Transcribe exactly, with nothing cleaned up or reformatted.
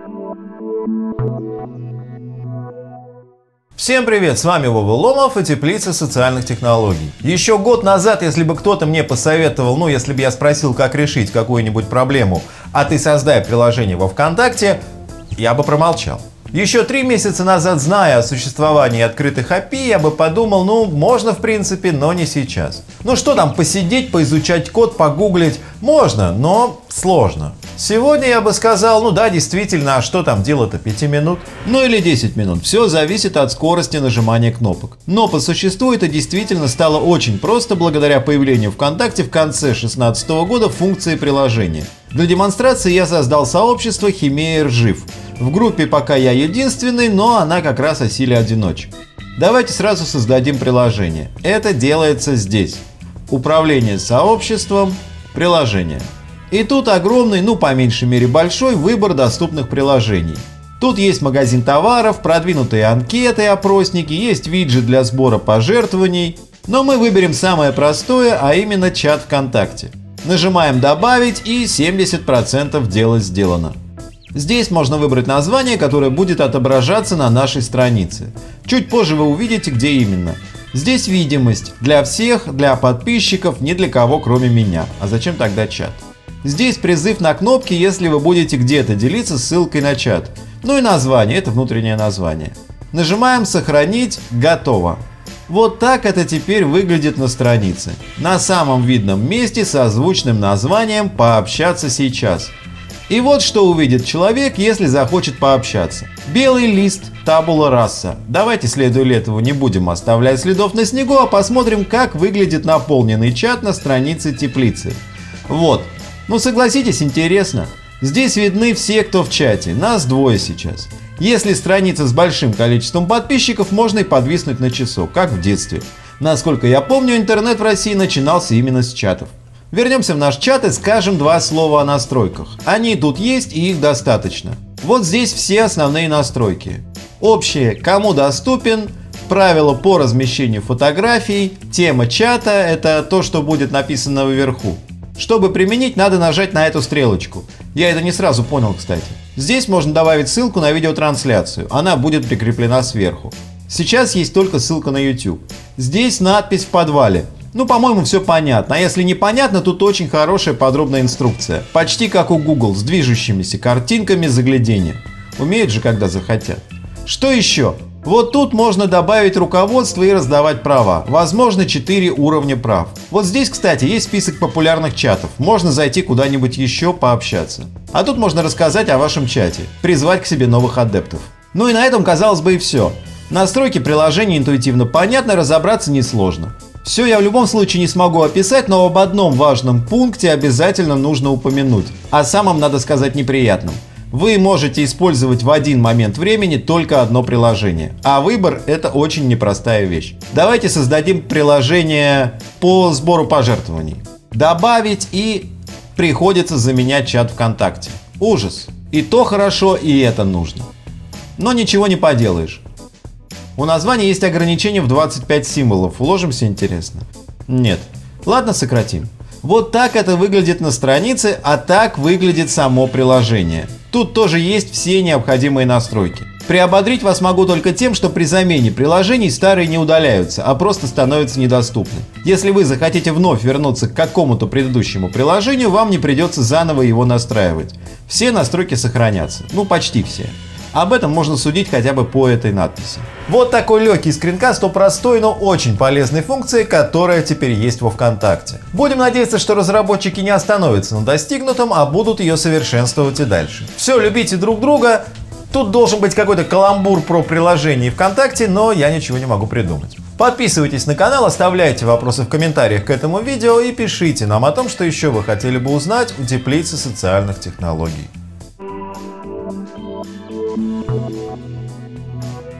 Всем привет, с вами Вова Ломов и Теплица социальных технологий. Еще год назад, если бы кто-то мне посоветовал, ну если бы я спросил, как решить какую-нибудь проблему, а ты создай приложение во ВКонтакте, я бы промолчал. Еще три месяца назад, зная о существовании открытых эй пи ай, я бы подумал, ну, можно в принципе, но не сейчас. Ну что там, посидеть, поизучать код, погуглить? Можно, но сложно. Сегодня я бы сказал, ну да, действительно, а что там делать-то, пять минут? Ну или десять минут, все зависит от скорости нажимания кнопок. Но по существу это действительно стало очень просто благодаря появлению ВКонтакте в конце две тысячи шестнадцатого года функции приложения. Для демонстрации я создал сообщество Химея Ржив. В группе пока я единственный, но она как раз о силе одиночек. Давайте сразу создадим приложение. Это делается здесь. Управление сообществом, приложение. И тут огромный, ну по меньшей мере большой выбор доступных приложений. Тут есть магазин товаров, продвинутые анкеты, опросники, есть виджет для сбора пожертвований. Но мы выберем самое простое, а именно чат ВКонтакте. Нажимаем «Добавить» и семьдесят процентов дела сделано. Здесь можно выбрать название, которое будет отображаться на нашей странице. Чуть позже вы увидите, где именно. Здесь видимость для всех, для подписчиков, не для кого кроме меня. А зачем тогда чат? Здесь призыв на кнопки, если вы будете где-то делиться ссылкой на чат. Ну и название, это внутреннее название. Нажимаем «Сохранить», готово. Вот так это теперь выглядит на странице. На самом видном месте с озвученным названием «Пообщаться сейчас». И вот что увидит человек, если захочет пообщаться. Белый лист, табула раса. Давайте, следуя этому, не будем оставлять следов на снегу, а посмотрим, как выглядит наполненный чат на странице теплицы. Вот. Ну согласитесь, интересно. Здесь видны все, кто в чате. Нас двое сейчас. Если страница с большим количеством подписчиков, можно и подвиснуть на часок, как в детстве. Насколько я помню, интернет в России начинался именно с чатов. Вернемся в наш чат и скажем два слова о настройках. Они тут есть и их достаточно. Вот здесь все основные настройки. Общие, кому доступен, правила по размещению фотографий, тема чата, это то, что будет написано вверху. Чтобы применить, надо нажать на эту стрелочку. Я это не сразу понял, кстати. Здесь можно добавить ссылку на видеотрансляцию, она будет прикреплена сверху. Сейчас есть только ссылка на YouTube. Здесь надпись в подвале. Ну, по-моему, все понятно. А если непонятно, тут очень хорошая подробная инструкция. Почти как у Google, с движущимися картинками заглядения. Умеют же, когда захотят. Что еще? Вот тут можно добавить руководство и раздавать права. Возможно, четыре уровня прав. Вот здесь, кстати, есть список популярных чатов. Можно зайти куда-нибудь еще пообщаться. А тут можно рассказать о вашем чате. Призвать к себе новых адептов. Ну и на этом, казалось бы, и все. Настройки приложения интуитивно понятны, разобраться несложно. Все я в любом случае не смогу описать, но об одном важном пункте обязательно нужно упомянуть. О самом, надо сказать, неприятном. Вы можете использовать в один момент времени только одно приложение. А выбор – это очень непростая вещь. Давайте создадим приложение по сбору пожертвований. Добавить, и приходится заменять чат ВКонтакте. Ужас. И то хорошо, и это нужно. Но ничего не поделаешь. У названия есть ограничение в двадцать пять символов. Уложимся, интересно? Нет. Ладно, сократим. Вот так это выглядит на странице, а так выглядит само приложение. Тут тоже есть все необходимые настройки. Приободрить вас могу только тем, что при замене приложений старые не удаляются, а просто становятся недоступны. Если вы захотите вновь вернуться к какому-то предыдущему приложению, вам не придется заново его настраивать. Все настройки сохранятся. Ну, почти все. Об этом можно судить хотя бы по этой надписи. Вот такой легкий скринкаст о простой, но очень полезной функции, которая теперь есть во ВКонтакте. Будем надеяться, что разработчики не остановятся на достигнутом, а будут ее совершенствовать и дальше. Все, любите друг друга. Тут должен быть какой-то каламбур про приложение ВКонтакте, но я ничего не могу придумать. Подписывайтесь на канал, оставляйте вопросы в комментариях к этому видео и пишите нам о том, что еще вы хотели бы узнать у Теплицы социальных технологий.